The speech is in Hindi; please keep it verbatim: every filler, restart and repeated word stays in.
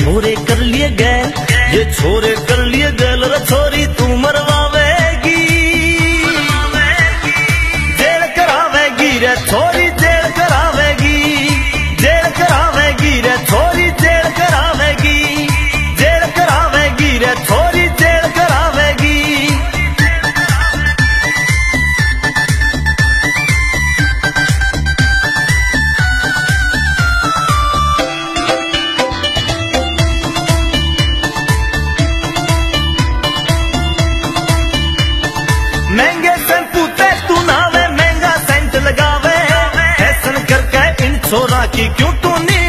छोरे कर लिए गैल, ये छोरे कर लिए गैल रे छोरी तू मरवावेगी, जेल करावेगी रे छोरी जेल करावेगी, जेल करावेगी रे छोरी जेल करावेगी, जेल करावेगी रे छोरी जेल करावेगी। महंगे शैम्पू ते तू नावे, महंगा सेंट लगावे, फैशन करके इन छोरा की क्यों तू नहीं